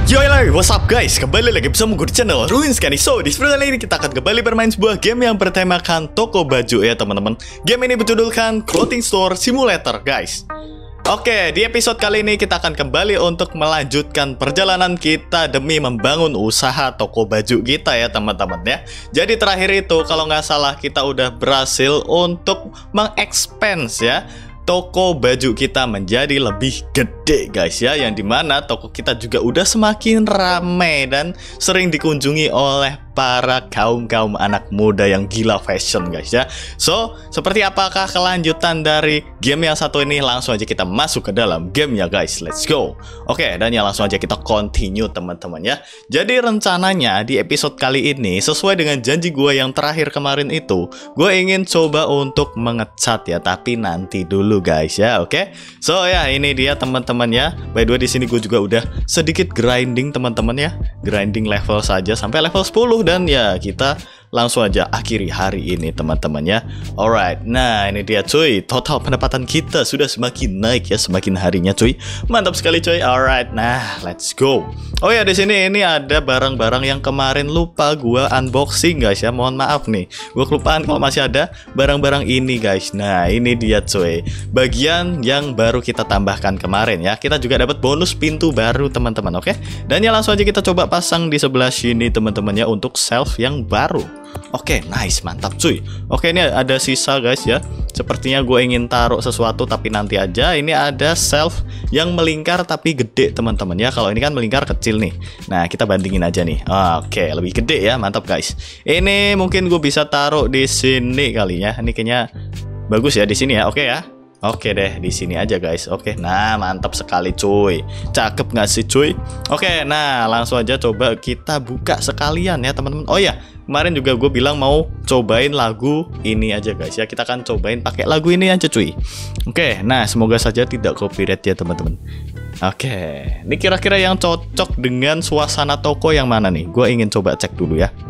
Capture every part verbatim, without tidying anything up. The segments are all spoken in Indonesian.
Yo lagi, what's up guys? Kembali lagi bersama gue di channel Ruins Kani. So, di video kali ini kita akan kembali bermain sebuah game yang bertemakan toko baju ya teman-teman. Game ini berjudulkan Clothing Store Simulator guys. Oke, di episode kali ini kita akan kembali untuk melanjutkan perjalanan kita demi membangun usaha toko baju kita ya teman-teman ya. Jadi terakhir itu kalau nggak salah kita udah berhasil untuk mengexpand ya toko baju kita menjadi lebih gede guys ya, yang dimana toko kita juga udah semakin ramai dan sering dikunjungi oleh para kaum-kaum anak muda yang gila fashion guys ya. So, seperti apakah kelanjutan dari game yang satu ini? Langsung aja kita masuk ke dalam game ya guys. Let's go. Oke, dan ya langsung aja kita continue teman-teman ya. Jadi rencananya di episode kali ini sesuai dengan janji gue yang terakhir kemarin itu, gue ingin coba untuk mengecat ya, tapi nanti dulu guys ya. Oke. So ya, ini dia teman-teman ya. By the way di sini gue juga udah sedikit grinding teman-teman ya. Grinding level saja sampai level sepuluh. Dan ya kita langsung aja akhiri hari ini teman-teman ya. Alright, nah ini dia cuy, total pendapatan kita sudah semakin naik ya semakin harinya cuy. Mantap sekali cuy. Alright, nah let's go. Oh ya di sini ini ada barang-barang yang kemarin lupa gua unboxing guys ya. Mohon maaf nih, gua kelupaan kalau masih ada barang-barang ini guys. Nah ini dia cuy, bagian yang baru kita tambahkan kemarin ya. Kita juga dapat bonus pintu baru teman-teman. Oke, dan ya langsung aja kita coba pasang di sebelah sini teman-teman ya untuk shelf yang baru. Oke, nice, mantap cuy. Oke, ini ada sisa guys ya. Sepertinya gue ingin taruh sesuatu tapi nanti aja. Ini ada shelf yang melingkar tapi gede teman-teman ya. Kalau ini kan melingkar kecil nih. Nah, kita bandingin aja nih. Oke, lebih gede ya, mantap guys. Ini mungkin gue bisa taruh di sini kali ya. Ini kayaknya bagus ya di sini ya. Oke ya. Oke deh, di sini aja guys. Oke, nah mantap sekali cuy. Cakep nggak sih cuy? Oke, nah langsung aja coba kita buka sekalian ya teman-teman. Oh ya, kemarin juga gue bilang mau cobain lagu ini aja guys ya. Kita akan cobain pakai lagu ini aja cuy. Oke, nah semoga saja tidak copyright ya teman-teman. Oke, ini kira-kira yang cocok dengan suasana toko yang mana nih? Gue ingin coba cek dulu ya.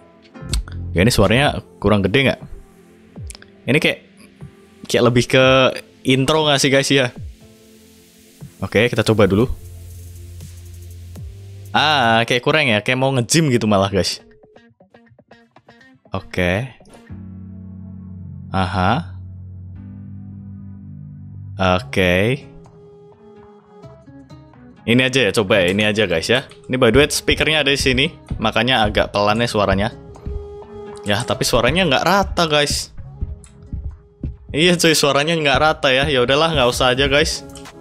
Ya ini suaranya kurang gede nggak? Ini kayak kayak lebih ke intro nggak sih guys ya? Oke, kita coba dulu. Ah, kayak kurang ya, kayak mau nge-gym gitu malah guys. Oke. Aha. Oke. Ini aja ya, coba ya, ini aja guys ya. Ini by the way speakernya ada di sini, makanya agak pelannya suaranya. Ya, tapi suaranya nggak rata guys. Iya cuy, suaranya nggak rata ya. Ya udahlah, nggak usah aja guys.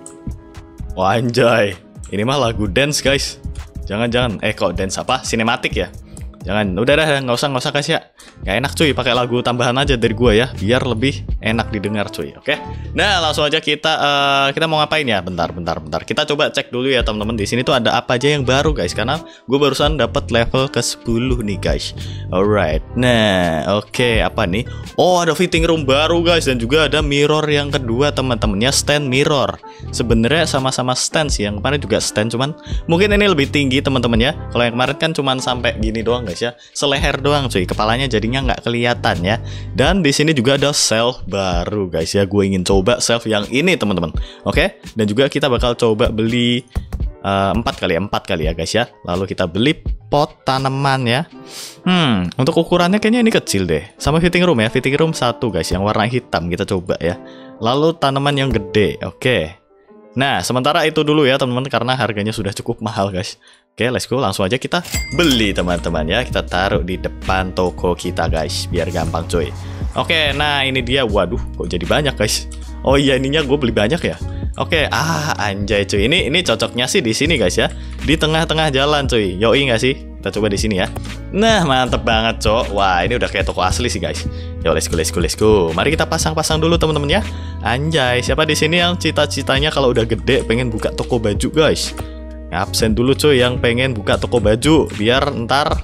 Wah anjay, ini mah lagu dance guys. Jangan-jangan, eh kok dance apa? Sinematik ya? Jangan, udah dah, nggak usah nggak usah guys ya. Gak enak cuy, pakai lagu tambahan aja dari gua ya, biar lebih enak didengar cuy. Oke. Nah langsung aja kita uh, kita mau ngapain ya? Bentar, bentar, bentar. Kita coba cek dulu ya teman-teman. Di sini tuh ada apa aja yang baru guys? Karena gue barusan dapat level ke sepuluh nih guys. Alright. Nah, oke okay, apa nih? Oh ada fitting room baru guys, dan juga ada mirror yang kedua teman-temannya, stand mirror. Sebenarnya sama-sama stand sih. Yang kemarin juga stand, cuman mungkin ini lebih tinggi teman-teman ya. Kalau yang kemarin kan cuman sampai gini doang guys ya, seleher doang cuy. Kepalanya jadinya nggak kelihatan ya. Dan di sini juga ada shelf baru guys ya. Gue ingin coba shelf yang ini teman-teman. Oke. Dan juga kita bakal coba beli uh, empat kali empat kali ya guys ya. Lalu kita beli pot tanaman ya. Hmm, untuk ukurannya kayaknya ini kecil deh. Sama fitting room ya. Fitting room satu guys, yang warna hitam kita coba ya. Lalu tanaman yang gede. Oke. Nah, sementara itu dulu ya teman-teman, karena harganya sudah cukup mahal guys. Oke, let's go, langsung aja kita beli teman-teman ya. Kita taruh di depan toko kita guys, biar gampang cuy. Oke, nah ini dia. Waduh, kok jadi banyak guys. Oh iya, ininya gue beli banyak ya. Oke, ah anjay cuy. Ini ini cocoknya sih di sini guys ya. Di tengah-tengah jalan cuy. Yoi nggak sih? Kita coba di sini ya. Nah, mantep banget cok. Wah, ini udah kayak toko asli sih guys. Yo, let's go, let's go, let's go. Mari kita pasang-pasang dulu teman-teman ya. Anjay, siapa di sini yang cita-citanya kalau udah gede pengen buka toko baju guys? Absen dulu cuy yang pengen buka toko baju, biar ntar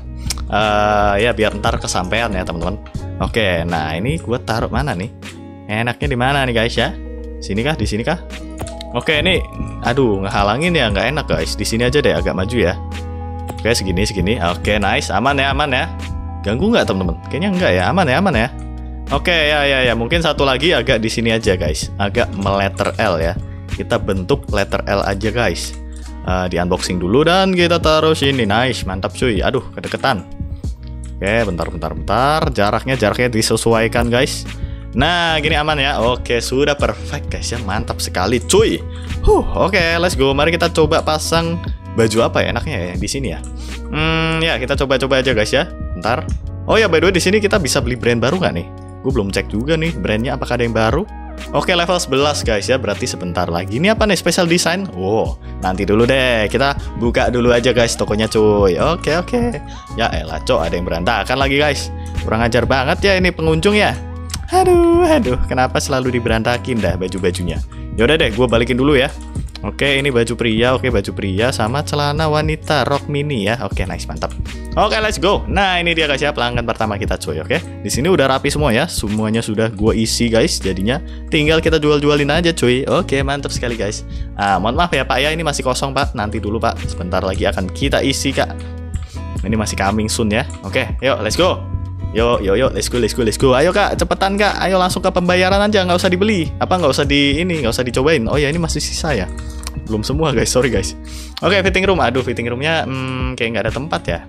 uh, ya biar ntar kesampaian ya teman-teman. Oke, nah ini gue taruh mana nih? Enaknya di mana nih guys ya? Sini kah? Di sini kah? Oke, ini aduh ngehalangin ya, nggak enak guys. Di sini aja deh, agak maju ya. Oke, segini segini. Oke, nice, aman ya, aman ya. Ganggu nggak teman-teman? Kayaknya enggak ya, aman ya, aman ya. Oke, ya ya ya, mungkin satu lagi agak di sini aja guys, agak meletter L ya. Kita bentuk letter L aja guys. uh, di unboxing dulu dan kita taruh sini. Nice, mantap cuy. Aduh, kedeketan. Oke, bentar, bentar, bentar. Jaraknya, jaraknya disesuaikan guys. Nah, gini aman ya. Oke, sudah perfect guys ya. Mantap sekali cuy. Huh, oke, let's go. Mari kita coba pasang baju apa ya enaknya ya di sini ya. Hmm, ya kita coba-coba aja guys ya. Bentar. Oh ya, by the way di sini kita bisa beli brand baru nggak nih? Gue belum cek juga nih brandnya apakah ada yang baru. Oke, level sebelas guys ya, berarti sebentar lagi. Ini apa nih, special design? Wow, nanti dulu deh. Kita buka dulu aja guys tokonya cuy. Oke, oke. Ya elah, cok, ada yang berantakan lagi guys. Kurang ajar banget ya ini pengunjung ya. Aduh, aduh, kenapa selalu diberantakin dah baju-bajunya. Yaudah deh, gue balikin dulu ya. Oke, ini baju pria, oke baju pria sama celana wanita rok mini ya. Oke, nice, mantap. Oke, let's go. Nah, ini dia guys ya pelanggan pertama kita cuy, oke. Di sini udah rapi semua ya. Semuanya sudah gua isi guys. Jadinya tinggal kita jual-jualin aja cuy. Oke, mantap sekali guys. Ah, mohon maaf ya Pak ya, ini masih kosong Pak. Nanti dulu Pak. Sebentar lagi akan kita isi Kak. Ini masih coming soon ya. Oke, yuk let's go. Yo, yo, yo, let's go, let's go, let's go. Ayo Kak, cepetan Kak. Ayo langsung ke pembayaran aja, nggak usah dibeli. Apa nggak usah di ini, nggak usah dicobain. Oh ya, ini masih sisa ya. Belum semua guys, sorry guys. Oke, fitting room. Aduh, fitting roomnya hmm, kayak nggak ada tempat ya.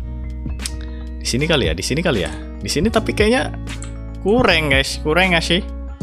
Di sini kali ya, di sini kali ya. Di sini tapi kayaknya kurang guys, kurang nggak sih?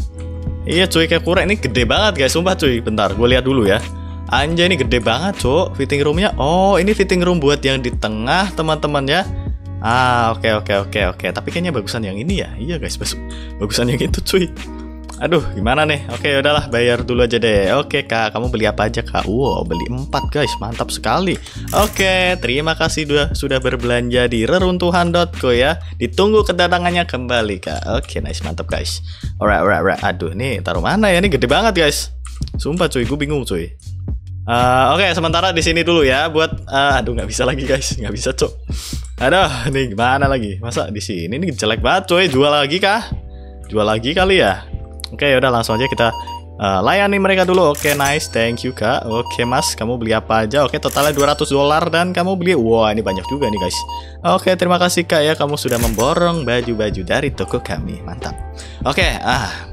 Iya cuy, kayak kurang. Ini gede banget guys, sumpah cuy. Bentar, gue lihat dulu ya. Anjay, ini gede banget cok, fitting roomnya. Oh, ini fitting room buat yang di tengah teman-teman ya. Ah, oke okay, oke okay, oke okay, oke. Tapi kayaknya bagusan yang ini ya. Iya guys, bagusan yang itu cuy. Aduh, gimana nih? Oke, udahlah, bayar dulu aja deh. Oke Kak, kamu beli apa aja Kak? Wow, beli empat guys, mantap sekali. Oke, terima kasih sudah sudah berbelanja di reruntuhan dot co ya. Ditunggu kedatangannya kembali Kak. Oke, nice, mantap guys. Alright, alright, alright. Aduh, nih taruh mana ya? Ini gede banget guys. Sumpah cuy, gue bingung cuy. Uh, Oke, okay, sementara di sini dulu ya buat uh, aduh nggak bisa lagi guys, nggak bisa cok. Aduh, nih gimana lagi? Masa di sini ini jelek banget coy. Jual lagi kah? Jual lagi kali ya? Oke, okay, udah langsung aja kita uh, layani mereka dulu. Oke, okay, nice, thank you Kak. Oke okay, Mas, kamu beli apa aja? Oke, okay, totalnya dua ratus dolar dan kamu beli. Wah, ini banyak juga nih guys. Oke, okay, terima kasih Kak ya, kamu sudah memborong baju-baju dari toko kami. Mantap. Oke, okay, ah.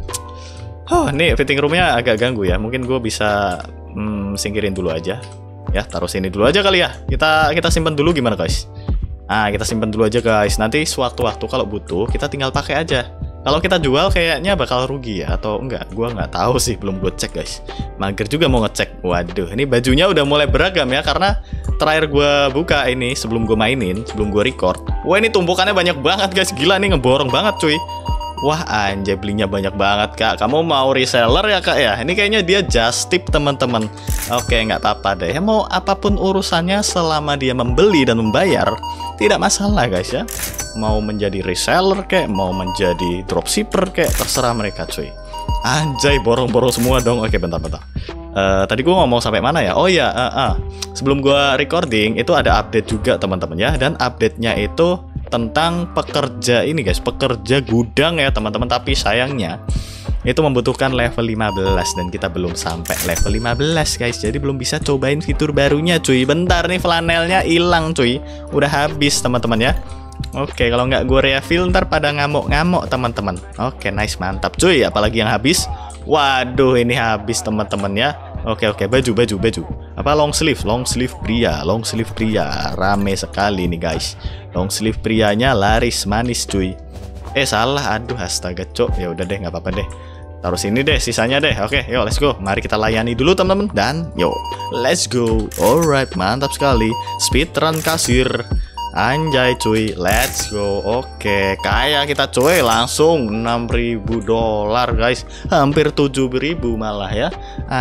Oh, nih fitting roomnya agak ganggu ya. Mungkin gue bisa hmm, singkirin dulu aja. Ya, taruh sini dulu aja kali ya. Kita kita simpan dulu gimana guys? Ah, kita simpan dulu aja guys. Nanti sewaktu-waktu kalau butuh kita tinggal pakai aja. Kalau kita jual kayaknya bakal rugi ya atau enggak? Gua nggak tahu sih, belum gue cek guys. Mager juga mau ngecek. Waduh, ini bajunya udah mulai beragam ya karena terakhir gue buka ini sebelum gue mainin, sebelum gue record. Wah, ini tumpukannya banyak banget guys. Gila nih, ngeborong banget cuy. Wah anjay, belinya banyak banget Kak. Kamu mau reseller ya Kak ya? Ini kayaknya dia just tip teman-teman. Oke, nggak apa-apa deh. Mau apapun urusannya selama dia membeli dan membayar, tidak masalah guys ya. Mau menjadi reseller kayak, mau menjadi dropshipper kayak, terserah mereka cuy. Anjay, borong-borong semua dong. Oke, bentar-bentar. Uh, tadi gue ngomong sampai mana ya? Oh ya, uh, uh. sebelum gue recording itu ada update juga teman-teman ya. Dan update-nya itu tentang pekerja ini guys, pekerja gudang ya teman-teman. Tapi sayangnya itu membutuhkan level lima belas dan kita belum sampai level lima belas guys. Jadi belum bisa cobain fitur barunya cuy. Bentar nih, flanelnya hilang cuy. Udah habis teman-teman ya. Oke, kalau nggak gue refill ntar pada ngamuk-ngamuk teman-teman. Oke, nice, mantap cuy. Apalagi yang habis. Waduh, ini habis teman-teman ya. Oke oke, baju baju baju. Apa long sleeve? Long sleeve pria, long sleeve pria. Rame sekali nih guys. Long sleeve prianya laris manis cuy. Eh salah, aduh astaga cok. Ya udah deh, nggak apa-apa deh. Taruh sini deh sisanya deh. Oke, yuk let's go. Mari kita layani dulu teman-teman dan yuk let's go. Alright, mantap sekali. Speedrun kasir. Anjay cuy, let's go. Oke, kaya kita cuy, langsung enam ribu dolar guys. Hampir tujuh ribu malah ya.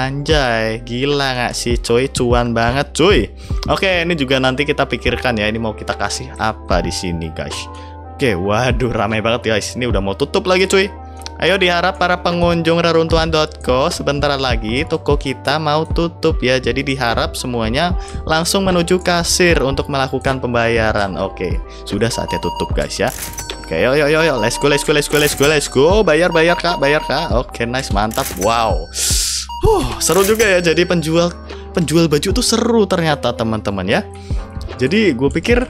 Anjay, gila gak sih cuy, cuan banget cuy. Oke, ini juga nanti kita pikirkan ya, ini mau kita kasih apa di sini guys. Oke, waduh ramai banget guys. Ini udah mau tutup lagi cuy. Ayo diharap para pengunjung reruntuhan dot co, sebentar lagi toko kita mau tutup ya. Jadi diharap semuanya langsung menuju kasir untuk melakukan pembayaran. Oke, sudah saatnya tutup guys ya. Oke, yo yo yo yo, let's go let's go let's go let's go let's go. Bayar bayar Kak, bayar Kak. Oke, nice, mantap. Wow. Huh, seru juga ya jadi penjual penjual baju tuh seru ternyata teman-teman ya. Jadi gue pikir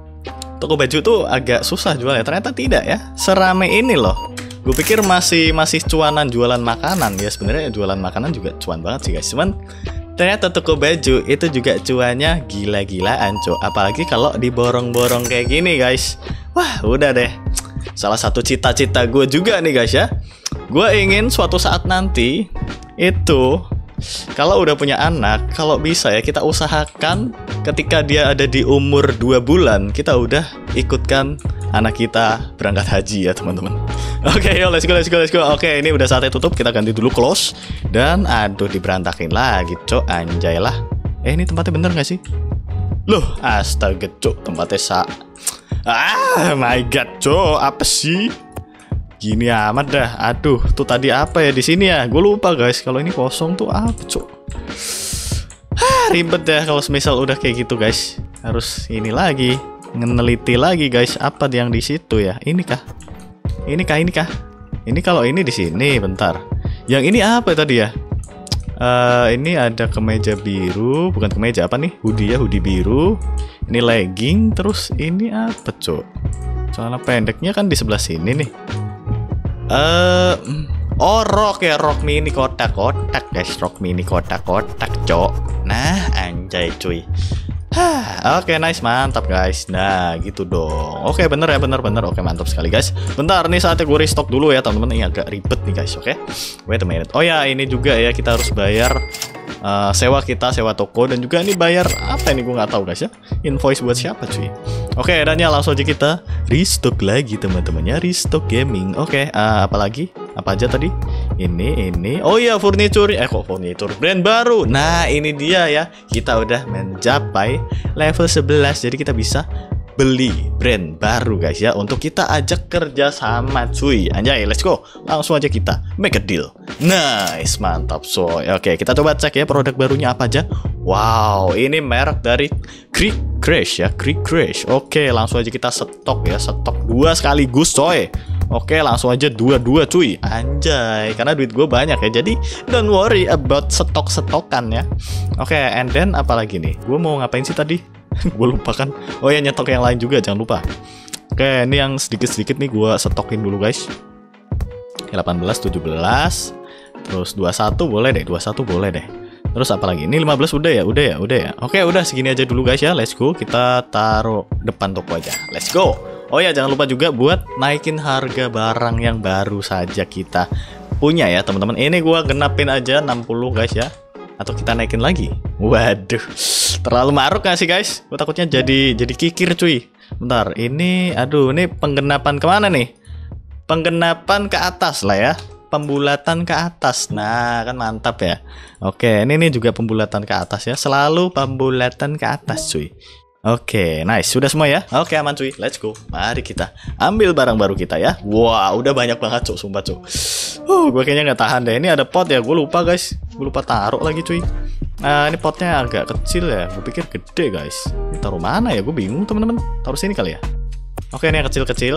toko baju tuh agak susah jualnya, ternyata tidak ya. Serame ini loh. Gue pikir masih masih cuanan jualan makanan ya. Sebenarnya jualan makanan juga cuan banget sih guys. Cuman Ternyata toko baju itu juga cuannya gila-gilaan, cok. Apalagi kalau diborong-borong kayak gini, guys. Wah, udah deh. Salah satu cita-cita gue juga nih, guys ya. Gue ingin suatu saat nanti itu kalau udah punya anak, kalau bisa ya kita usahakan ketika dia ada di umur dua bulan, kita udah ikutkan anak kita berangkat haji ya, teman-teman. Oke, okay, yo let's go, let's go, let's go. Oke, okay, ini udah saatnya tutup, kita ganti dulu close. Dan aduh, diberantakin lagi, cok. Anjay lah. Eh, ini tempatnya bener gak sih? Loh, astaga, cok. Tempatnya sa... Ah, my god, cok. Apa sih? Gini amat dah. Aduh, tuh tadi apa ya di sini ya? Gue lupa, guys. Kalau ini kosong tuh apa, cok? Hah, ribet ya kalau semisal udah kayak gitu, guys. Harus ini lagi. Ngeneliti lagi, guys, apa yang di situ ya? Ini kah? Ini kah? Ini kah? Ini kalau ini di sini, bentar. Yang ini apa tadi ya? Uh, ini ada kemeja biru, bukan kemeja apa nih? Hoodie ya, hoodie biru. Ini legging, terus ini apa, cok? Celana pendeknya kan di sebelah sini nih. Eh, uh, oh rok ya, rok mini kotak-kotak, guys, rok mini kotak-kotak, cok. Nah, anjay, cuy. Hah, oke, okay, nice, mantap, guys. Nah, gitu dong. Oke, okay, bener ya, bener, bener. Oke, okay, mantap sekali, guys. Bentar, nih saatnya gue restock dulu ya, teman-teman. Ini agak ribet nih, guys. Oke, okay? Wait a minute. Oh ya, ini juga ya, kita harus bayar uh, sewa kita, sewa toko, dan juga ini bayar apa ini gue nggak tahu, guys ya. Invoice buat siapa, cuy? Oke, okay, dan ya langsung aja kita restock lagi, teman-temannya. Restock gaming. Oke, okay, uh, apa lagi? Apa aja tadi? Ini, ini. Oh iya, furniture. Eh, kok furniture? Brand baru. Nah, ini dia ya. Kita udah mencapai level sebelas. Jadi kita bisa beli brand baru, guys ya. Untuk kita ajak kerja sama, cuy. Anjay, let's go. Langsung aja kita make a deal. Nice, mantap. So, oke, kita coba cek ya produk barunya apa aja. Wow, ini merek dari Creek Crash ya. Creek Crash. Oke, langsung aja kita stok ya. Stok dua sekaligus, coy. Oke, langsung aja dua-dua, cuy. Anjay, karena duit gue banyak ya. Jadi don't worry about stok-stokan ya. Oke, and then apa lagi nih? Gue mau ngapain sih tadi? Gue lupa kan. Oh ya, nyetok yang lain juga, jangan lupa. Oke, ini yang sedikit-sedikit nih gue stokin dulu, guys. delapan belas, tujuh belas. Terus dua puluh satu boleh deh, dua puluh satu boleh deh. Terus apa lagi? Ini lima belas udah ya, udah ya, udah ya. Oke, udah segini aja dulu, guys ya. Let's go. Kita taruh depan toko aja. Let's go. Oh ya, jangan lupa juga buat naikin harga barang yang baru saja kita punya ya, teman-teman. Ini gua genapin aja enam puluh, guys ya. Atau kita naikin lagi? Waduh, terlalu maruk gak sih, guys? Gue takutnya jadi jadi kikir, cuy. Bentar, ini aduh, ini penggenapan kemana nih? Penggenapan ke atas lah ya. Pembulatan ke atas. Nah, kan mantap ya. Oke, ini nih juga pembulatan ke atas ya. Selalu pembulatan ke atas, cuy. Oke, nice. Sudah semua ya? Oke, aman, cuy. Let's go. Mari kita ambil barang baru kita ya. Wah, wow, udah banyak banget, cuk. Sumpah, cuk. Uh, gue kayaknya nggak tahan deh. Ini ada pot ya. Gue lupa, guys. Gue lupa taruh lagi, cuy. Nah, ini potnya agak kecil ya. Gue pikir gede, guys. Ini taruh mana ya? Gue bingung, teman-teman. Taruh sini kali ya. Oke, ini yang kecil-kecil.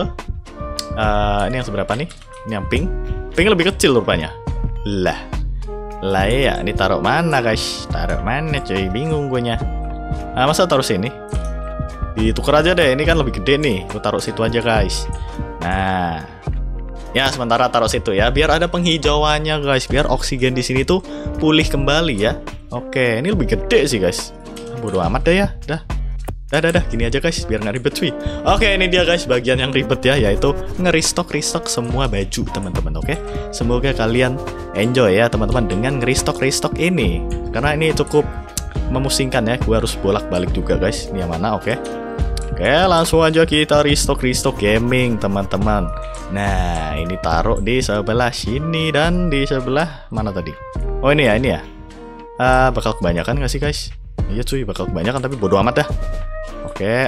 Uh, ini yang seberapa nih? Ini yang pink. Pink lebih kecil rupanya. Lah. Lah ya, ini taruh mana, guys? Taruh mana, cuy? Bingung gue nya. Nah, masa taruh sini? Ditukar aja deh, ini kan lebih gede nih. Gue taruh situ aja, guys. Nah, ya sementara taruh situ ya, biar ada penghijauannya, guys. Biar oksigen di sini tuh pulih kembali ya. Oke, ini lebih gede sih, guys. Bodoh amat deh ya, dah. Dah, dah, dah, gini aja, guys, biar nggak ribet, cuy. Oke, ini dia, guys, bagian yang ribet ya, yaitu ngeristok-ristok semua baju, teman-teman. Oke, semoga kalian enjoy ya, teman-teman, dengan ngeristok-ristok ini. Karena ini cukup memusingkan ya, gue harus bolak-balik juga, guys. Ini yang mana? Oke. Oke, langsung aja kita restock-restock gaming, teman-teman. Nah, ini taruh di sebelah sini dan di sebelah mana tadi? Oh, ini ya, ini ya. Uh, bakal kebanyakan nggak sih, guys? Iya, cuy, bakal kebanyakan, tapi bodo amat dah. Oke,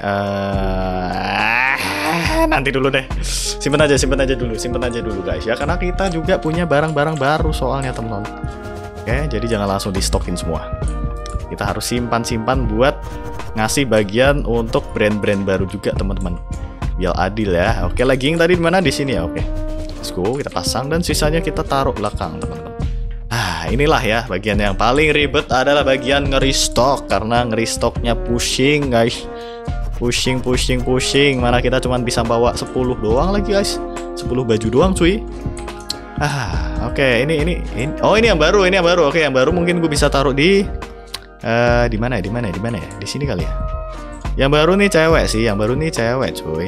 uh, nanti dulu deh. Simpen aja, simpen aja dulu, simpen aja dulu, guys ya. Karena kita juga punya barang-barang baru soalnya, teman-teman. Oke, jadi jangan langsung di stokin semua. Kita harus simpan-simpan buat ngasih bagian untuk brand-brand baru juga, teman-teman. Biar adil ya. Oke, lagi yang tadi di mana? Di sini ya. Oke. Let's go, kita pasang dan sisanya kita taruh belakang, teman-teman. Ah, inilah ya bagian yang paling ribet adalah bagian ngerestock, karena ngerestoknya pushing, guys. Pushing, pushing, pushing. Mana kita cuma bisa bawa sepuluh doang lagi, guys. sepuluh baju doang, cuy. Ah, oke, ini, ini ini oh ini yang baru, ini yang baru. Oke, yang baru mungkin gue bisa taruh di Eh, di mana ya? Di mana ya? Di mana ya? Di sini kali ya. Yang baru nih cewek sih, yang baru nih cewek, cuy.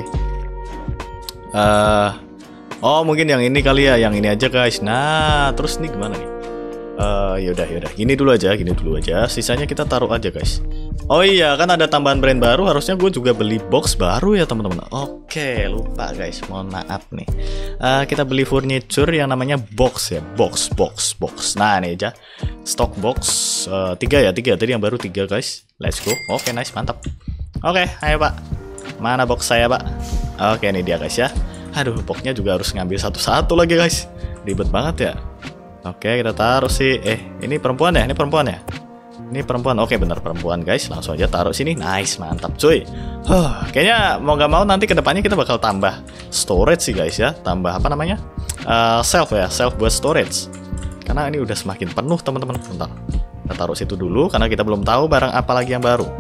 Eh, oh mungkin yang ini kali ya, yang ini aja guys. Nah, terus nih gimana nih? Uh, yaudah yaudah gini dulu aja gini dulu aja sisanya kita taruh aja guys. Oh iya kan ada tambahan brand baru, harusnya gue juga beli box baru ya teman-teman. Oke lupa guys, mohon maaf nih. Uh, kita beli furniture yang namanya box ya, box box box. Nah ini aja stock box uh, tiga ya, tiga tadi yang baru tiga guys. Let's go. Oke nice, mantap. Oke ayo pak, mana box saya pak? Oke ini dia guys ya. Aduh boxnya juga harus ngambil satu-satu lagi guys, ribet banget ya. Oke kita taruh sih. Eh ini perempuan ya, ini perempuan ya, ini perempuan. Oke bener perempuan guys, langsung aja taruh sini. Nice mantap cuy. Huh, kayaknya mau gak mau nanti kedepannya kita bakal tambah storage sih guys ya, tambah apa namanya uh, shelf ya, shelf buat storage, karena ini udah semakin penuh teman-teman. Bentar kita taruh situ dulu karena kita belum tahu barang apa lagi yang baru.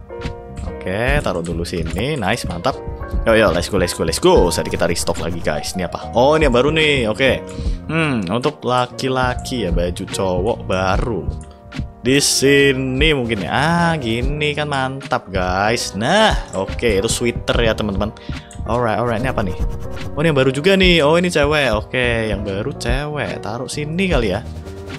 Oke taruh dulu sini. Nice mantap. Yo yo let's go let's go let's go. Jadi kita restock lagi guys. Ini apa? Oh ini yang baru nih. Oke. Hmm untuk laki-laki ya, baju cowok baru. Di sini mungkin ya. Ah gini kan mantap guys. Nah oke itu sweater ya teman-teman. Alright alright ini apa nih? Oh ini yang baru juga nih. Oh ini cewek. Oke yang baru cewek. Taruh sini kali ya.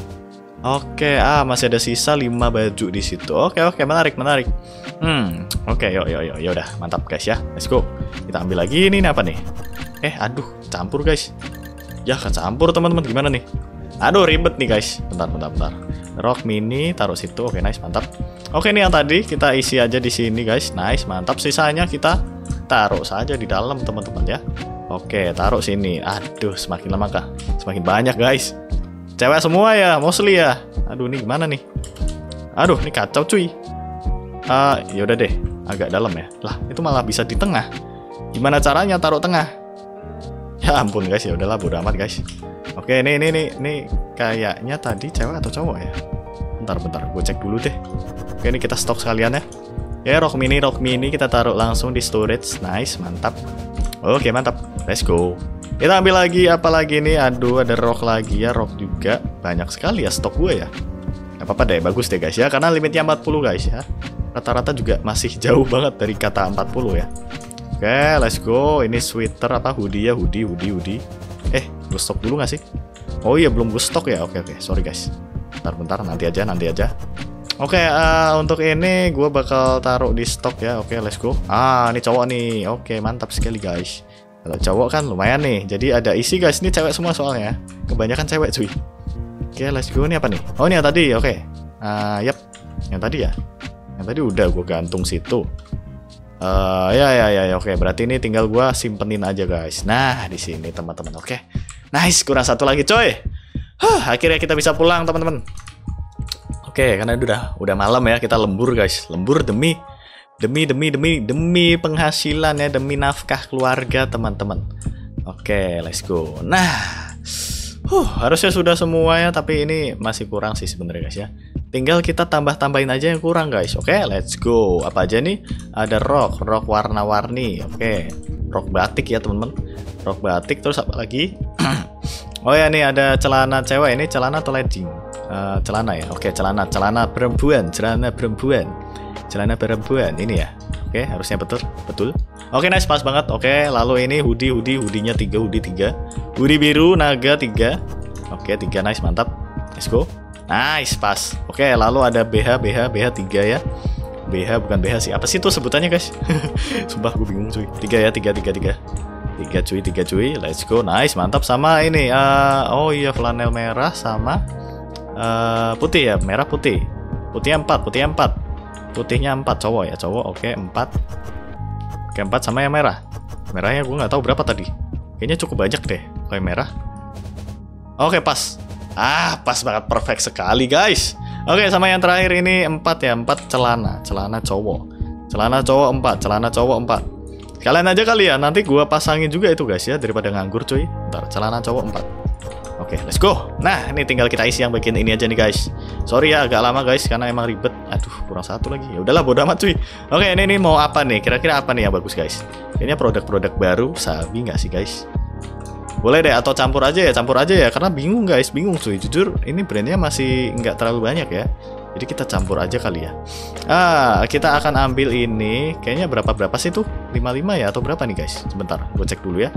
Oke, ah masih ada sisa lima baju di situ. Oke, oke, menarik, menarik. Hmm, oke, yuk, yuk, yuk, ya udah, mantap guys ya. Let's go. Kita ambil lagi ini, ini apa nih? Eh, aduh, campur guys. Ya, kecampur teman-teman, gimana nih? Aduh, ribet nih guys. Bentar, bentar, bentar. Rok mini taruh situ. Oke, nice, mantap. Oke, ini yang tadi kita isi aja di sini guys. Nice, mantap. Sisanya kita taruh saja di dalam teman-teman ya. Oke, taruh sini. Aduh, semakin lama kah? Semakin banyak guys. Cewek semua ya, mostly ya. Aduh, nih gimana nih? Aduh, ini kacau cuy. Uh, yaudah deh, agak dalam ya. Lah, itu malah bisa di tengah. Gimana caranya taruh tengah? Ya ampun guys, ya udahlah bodo amat guys. Oke, ini ini ini ini kayaknya tadi cewek atau cowok ya? Bentar bentar, gue cek dulu deh. Oke, ini kita stok sekalian ya. Ya, rok mini rok mini kita taruh langsung di storage. Nice, mantap. Oke, mantap. Let's go. Kita ambil lagi apa lagi nih? Aduh, ada rok lagi ya, rok juga. Banyak sekali ya stok gue ya. Gak apa-apa deh, bagus deh guys ya, karena limitnya empat puluh guys ya. Rata-rata juga masih jauh banget dari kata empat puluh ya. Oke, let's go. Ini sweater apa hoodie ya, hoodie, hoodie, hoodie. Eh, gue stok dulu gak sih? Oh iya, belum gue stok ya. Oke, oke, sorry guys. Bentar-bentar, nanti aja, nanti aja. Oke, uh, untuk ini gue bakal taruh di stok ya. Oke, let's go. Ah, ini cowok nih. Oke, mantap sekali guys. Kalau cowok kan lumayan nih. Jadi ada isi guys. Ini cewek semua soalnya. Kebanyakan cewek cuy. Oke, let's go. Ini apa nih? Oh, ini yang tadi. Oke. Uh, yap. Yang tadi ya. Yang tadi udah gue gantung situ. Uh, ya ya ya. Oke, berarti ini tinggal gue simpenin aja guys. Nah, di sini teman-teman. Oke. Nice. Kurang satu lagi coy. Huh, akhirnya kita bisa pulang teman-teman. Oke, karena udah udah malam ya. Kita lembur guys. Lembur demi Demi, demi, demi, demi penghasilan ya, demi nafkah keluarga teman-teman. Oke, let's go. Nah, huh, harusnya sudah semua ya, tapi ini masih kurang sih sebenarnya guys ya. Tinggal kita tambah-tambahin aja yang kurang guys. Oke, let's go. Apa aja nih? Ada rok, rok warna-warni. Oke, rok batik ya teman-teman. Rok batik, terus apa lagi? Oh ya, nih ada celana cewek. Ini celana atau legging? Uh, celana ya. Oke, celana, celana perempuan, celana perempuan. Celana perempuan ini ya. Oke, harusnya betul, betul. Oke, nice, pas banget. Oke, lalu ini hoodie, hoodie, hoodie-nya tiga, hoodie tiga. Hoodie biru, naga tiga. Oke, tiga, nice, mantap. Let's go. Nice, pas. Oke, lalu ada B H, B H, B H tiga ya. B H bukan B H sih. Apa sih itu sebutannya, guys? Sumpah gue bingung, cuy. tiga ya, tiga, tiga, tiga. tiga cuy, tiga cuy. Let's go. Nice, mantap. Sama ini uh, oh iya, flanel merah sama uh, putih ya, merah putih. Putihnya empat, putihnya empat. Putihnya empat, cowok ya, cowok. Oke, empat. Oke, empat sama yang merah. Merahnya gue nggak tahu berapa tadi. Kayaknya cukup banyak deh kayak merah. Oke, pas. Ah, pas banget, perfect sekali guys. Oke, sama yang terakhir ini empat ya, empat celana, celana cowok. Celana cowok empat, celana cowok empat. Kalian aja kali ya, nanti gue pasangin juga itu guys ya, daripada nganggur cuy. Bentar, celana cowok empat. Oke, let's go. Nah, ini tinggal kita isi yang bagian ini aja nih guys. Sorry ya agak lama guys karena emang ribet. Aduh, kurang satu lagi. Ya udahlah, bodo amat cuy. Oke, ini ini mau apa nih? Kira-kira apa nih yang bagus guys? Kayaknya produk-produk baru, sabi nggak sih guys? Boleh deh, atau campur aja ya, campur aja ya. Karena bingung guys, bingung cuy. Jujur, ini brandnya masih nggak terlalu banyak ya. Jadi kita campur aja kali ya. Ah, kita akan ambil ini. Kayaknya berapa-berapa sih tuh? lima puluh lima ya atau berapa nih guys? Sebentar, gue cek dulu ya.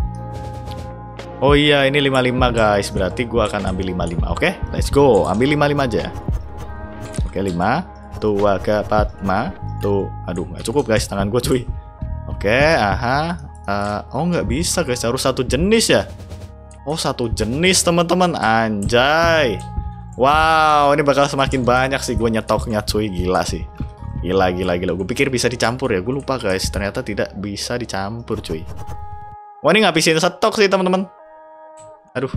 Oh iya, ini lima puluh lima guys. Berarti gue akan ambil lima puluh lima. Oke, let's go. Ambil lima puluh lima aja. Oke, lima. Tuh, tiga, empat, lima. Tuh, aduh, nggak cukup guys tangan gue cuy. Oke, aha. Uh, oh, nggak bisa guys. Harus satu jenis ya. Oh, satu jenis teman-teman. Anjay. Wow, ini bakal semakin banyak sih gue nyetoknya cuy. Gila sih. Gila, gila, gila. Gue pikir bisa dicampur ya. Gue lupa guys. Ternyata tidak bisa dicampur cuy. Wah, ini ngabisin stok sih teman-teman. Aduh.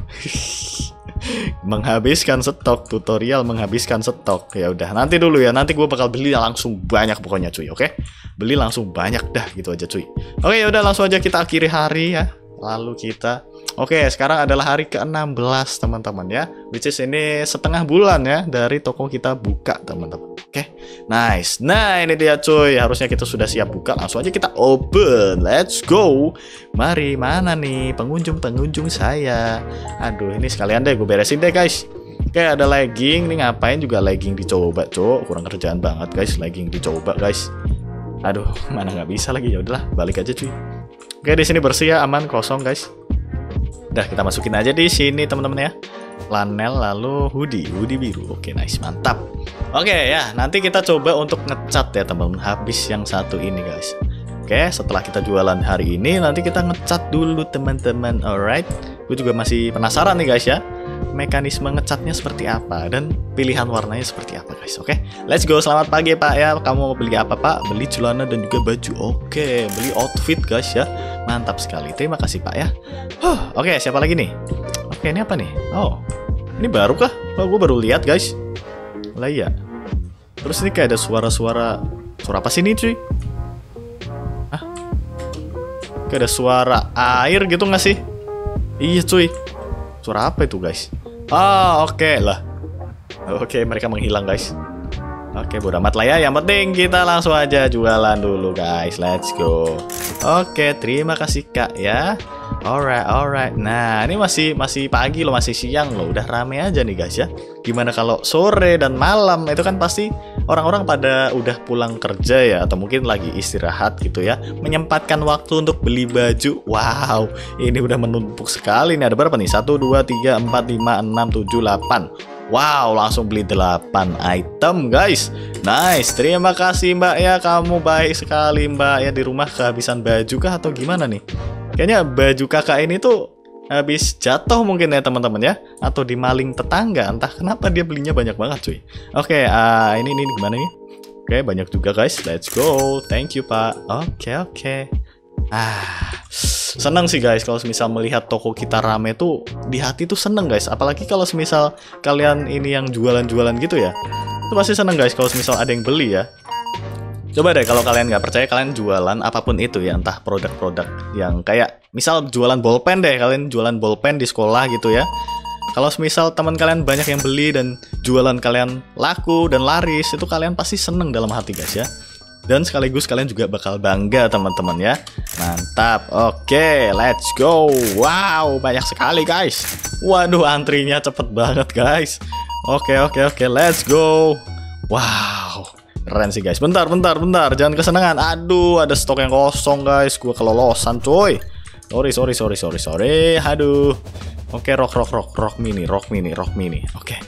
Menghabiskan stok. Tutorial menghabiskan stok. Ya udah, nanti dulu ya. Nanti gue bakal beli langsung banyak pokoknya cuy. Oke? Beli langsung banyak dah gitu aja cuy. Oke, ya udah langsung aja kita akhiri hari ya. Lalu kita Oke, sekarang adalah hari ke enam belas teman-teman ya. Which is ini setengah bulan ya dari toko kita buka teman-teman. Oke, nice. Nah ini dia cuy. Harusnya kita sudah siap buka. Langsung aja kita open. Let's go. Mari, mana nih pengunjung-pengunjung saya. Aduh, ini sekalian deh gue beresin deh guys. Oke, ada legging. Ini ngapain juga legging dicoba cok. Kurang kerjaan banget guys. Legging dicoba guys. Aduh, mana nggak bisa lagi. Ya udahlah, balik aja cuy. Oke, di sini bersih ya, aman, kosong guys. Udah, kita masukin aja di sini teman-teman ya. Flanel lalu hoodie, hoodie biru. Oke, nice, mantap. Oke ya, nanti kita coba untuk ngecat ya teman-teman. Habis yang satu ini guys. Oke, setelah kita jualan hari ini, nanti kita ngecat dulu teman-teman. Alright. Gue juga masih penasaran nih guys ya. Mekanisme ngecatnya seperti apa dan pilihan warnanya seperti apa guys. Oke, let's go. Selamat pagi Pak ya. Kamu mau beli apa Pak? Beli celana dan juga baju. Oke, beli outfit guys ya. Mantap sekali. Terima kasih Pak ya. Huh, oke, siapa lagi nih? Oke, ini apa nih? Oh, ini baru kah? Oh, gue baru lihat guys. Lah iya. Terus ini kayak ada suara-suara. Suara apa sih ini cuy? Hah? Kayak ada suara air gitu nggak sih? Iya cuy. Suara apa itu guys? Ah, oke okay lah. Oke, okay, mereka menghilang guys. Oke, okay, bodo amat lah ya. Yang penting kita langsung aja jualan dulu guys. Let's go. Oke, okay, terima kasih Kak ya. Alright, alright. Nah, ini masih masih pagi loh, masih siang loh. Udah rame aja nih guys ya. Gimana kalau sore dan malam? Itu kan pasti orang-orang pada udah pulang kerja ya, atau mungkin lagi istirahat gitu ya. Menyempatkan waktu untuk beli baju. Wow, ini udah menumpuk sekali nih. Ada berapa nih? satu, dua, tiga, empat, lima, enam, tujuh, delapan. Wow, langsung beli delapan item guys. Nice, terima kasih Mbak ya. Kamu baik sekali Mbak ya. Di rumah kehabisan baju kah atau gimana nih? Kayaknya baju kakak ini tuh habis jatuh mungkin ya teman-teman ya. Atau dimaling tetangga. Entah kenapa dia belinya banyak banget cuy. Oke, uh, ini, ini gimana nih? Oke, banyak juga guys. Let's go. Thank you Pak. Oke, oke. Ah, seneng sih guys kalau misal melihat toko kita rame tuh. Di hati tuh seneng guys. Apalagi kalau misal kalian ini yang jualan-jualan gitu ya. Itu pasti seneng guys kalau misal ada yang beli ya. Coba deh kalau kalian nggak percaya, kalian jualan apapun itu ya, entah produk-produk yang kayak misal jualan bolpen deh, kalian jualan bolpen di sekolah gitu ya. Kalau misal teman kalian banyak yang beli dan jualan kalian laku dan laris, itu kalian pasti seneng dalam hati guys ya. Dan sekaligus kalian juga bakal bangga teman-teman ya. Mantap. Oke, let's go. Wow, banyak sekali guys. Waduh, antrinya cepet banget guys. Oke, oke, oke, let's go. Wow, keren sih guys. Bentar, bentar, bentar. Jangan kesenangan. Aduh, ada stok yang kosong guys. Gua kelolosan coy. Sorry, sorry, sorry, sorry, sorry. Aduh. Oke, rock, rock, rock, rock mini, rock mini, rock mini. Oke.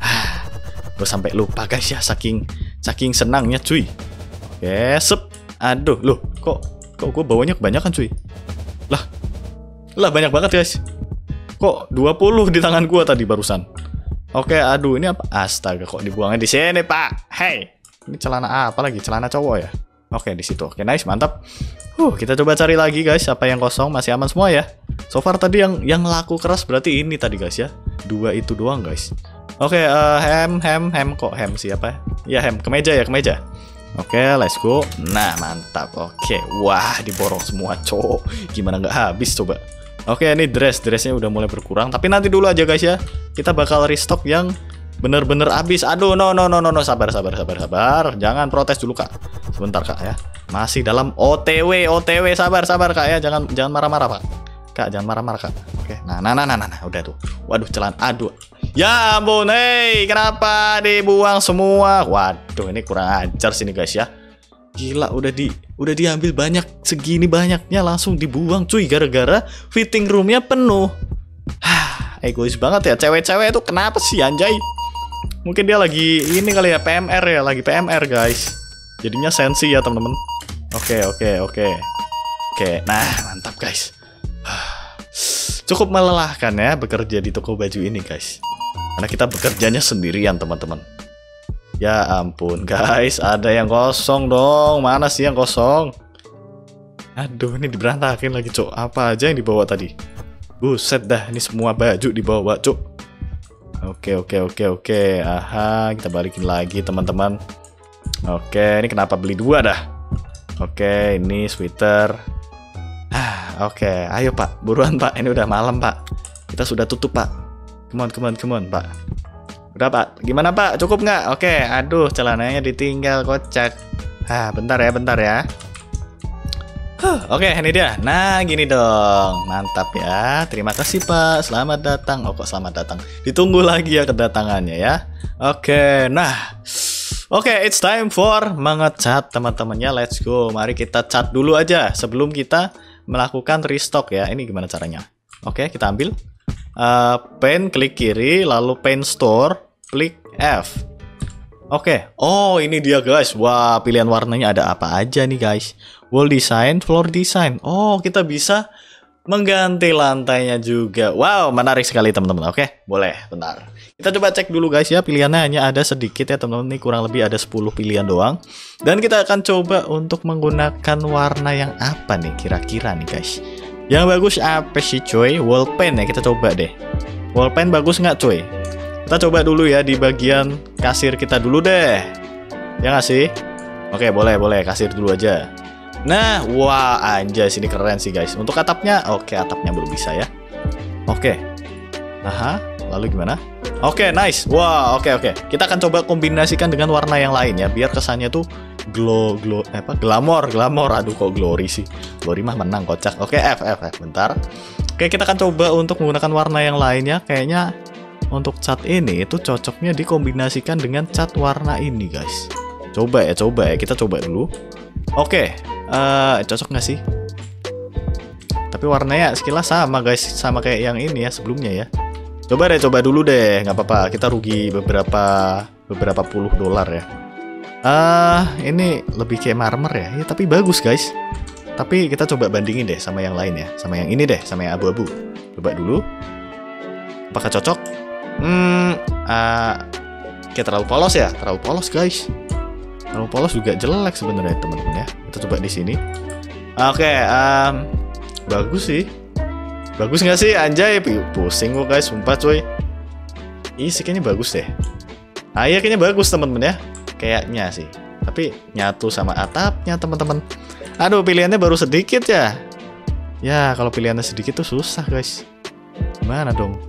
Gue sampai lupa guys ya, saking saking senangnya cuy. Oke, sep. Aduh, loh, kok kok gue bawanya kebanyakan cuy. Lah. Lah banyak banget guys. Kok dua puluh di tangan gue tadi barusan. Oke, aduh, ini apa? Astaga, kok dibuangnya di sini, Pak? Hey. Ini celana apa lagi? Celana cowok ya? Oke, di situ. Oke, nice, mantap. Huh, kita coba cari lagi guys, apa yang kosong. Masih aman semua ya. So far tadi yang yang laku keras berarti ini tadi guys ya. Dua itu doang guys. Oke, uh, hem hem hem kok hem siapa? Ya hem, kemeja ya, kemeja. Oke, let's go. Nah, mantap. Oke, wah, diborong semua cowok. Gimana nggak habis coba? Oke, ini dress, dressnya udah mulai berkurang. Tapi nanti dulu aja guys ya. Kita bakal restock yang bener-bener habis. Aduh, no, no, no, no, no. Sabar, sabar, sabar, sabar. Jangan protes dulu kak. Sebentar kak ya. Masih dalam O T W, O T W. Sabar, sabar kak ya. Jangan, jangan marah-marah pak. Kak, jangan marah-marah kak. Oke, nah, nah, nah, nah, nah, nah. Udah tuh. Waduh, celana. Aduh. Ya ampun, hei, kenapa dibuang semua? Waduh, ini kurang ajar sini guys ya. Gila, udah di udah diambil banyak, segini banyaknya langsung dibuang cuy, gara-gara fitting roomnya penuh. Hah, egois banget ya cewek-cewek itu, kenapa sih anjay? Mungkin dia lagi ini kali ya, P M R ya, lagi P M R guys. Jadinya sensi ya teman-teman. Oke, oke, oke. Oke, nah mantap guys. Cukup melelahkan ya bekerja di toko baju ini guys. Karena kita bekerjanya sendirian teman-teman. Ya ampun guys, ada yang kosong dong. Mana sih yang kosong? Aduh, ini diberantakin lagi cok. Apa aja yang dibawa tadi? Buset dah, ini semua baju dibawa cok. Oke, oke, oke, oke. Aha, kita balikin lagi teman-teman. Oke, ini kenapa beli dua dah? Oke, ini sweater. Ah, oke, ayo pak, buruan pak. Ini udah malam pak. Kita sudah tutup pak. Come on, come on, come on, Pak. Udah, Pak. Gimana, Pak? Cukup nggak? Oke, aduh, celananya ditinggal, kocak. Ah, bentar ya, bentar ya. Huh, oke, ini dia. Nah, gini dong. Mantap ya. Terima kasih, Pak. Selamat datang. Oh, kok selamat datang? Ditunggu lagi ya kedatangannya ya. Oke, nah. Oke, it's time for mengecat teman-temannya. Let's go. Mari kita cat dulu aja sebelum kita melakukan restock ya. Ini gimana caranya? Oke, kita ambil. Uh, pen klik kiri, lalu pen store, klik F. Oke, okay. Oh ini dia guys. Wah, pilihan warnanya ada apa aja nih guys? Wall design, floor design. Oh, kita bisa mengganti lantainya juga. Wow, menarik sekali teman-teman. Oke, okay, boleh. Bentar. Kita coba cek dulu guys ya. Pilihannya hanya ada sedikit ya teman-teman. Ini kurang lebih ada sepuluh pilihan doang. Dan kita akan coba untuk menggunakan warna yang apa nih kira-kira nih guys? Yang bagus apa sih coy? Wall pen ya, kita coba deh. Wall pen bagus nggak coy? Kita coba dulu ya di bagian kasir kita dulu deh. Ya nggak sih? Oke, boleh, boleh. Kasir dulu aja. Nah, wah anjay, sini keren sih guys. Untuk atapnya, oke atapnya belum bisa ya. Oke. Aha, lalu gimana? Oke, nice. Wah, oke, oke. Kita akan coba kombinasikan dengan warna yang lain ya, biar kesannya tuh glow glow apa glamor glamor aduh kok glory sih, glory mah menang kocak. Oke, F F F bentar. Oke, kita akan coba untuk menggunakan warna yang lainnya. Kayaknya untuk cat ini itu cocoknya dikombinasikan dengan cat warna ini guys. Coba ya, coba ya, kita coba dulu. Oke, uh, cocok nggak sih? Tapi warnanya sekilas sama guys, sama kayak yang ini ya sebelumnya ya. Coba deh, coba dulu deh, nggak apa-apa. Kita rugi beberapa beberapa puluh dolar ya. Ah, uh, ini lebih kayak marmer ya. Ya, tapi bagus guys. Tapi kita coba bandingin deh sama yang lain ya, sama yang ini deh, sama yang abu-abu. Coba dulu. Apakah cocok? Hmm, uh, kayak terlalu polos ya, terlalu polos guys. Terlalu polos juga jelek sebenarnya teman-teman ya. Kita coba di sini. Oke, okay, um, bagus sih. Bagus nggak sih? Anjay, pusing kok guys, sumpah coy. Ih, sih kayaknya bagus deh. Ah, iya kayaknya bagus teman-teman ya. Kayaknya sih. Tapi nyatu sama atapnya teman-teman. Aduh, pilihannya baru sedikit ya. Ya, kalau pilihannya sedikit tuh susah guys. Gimana dong?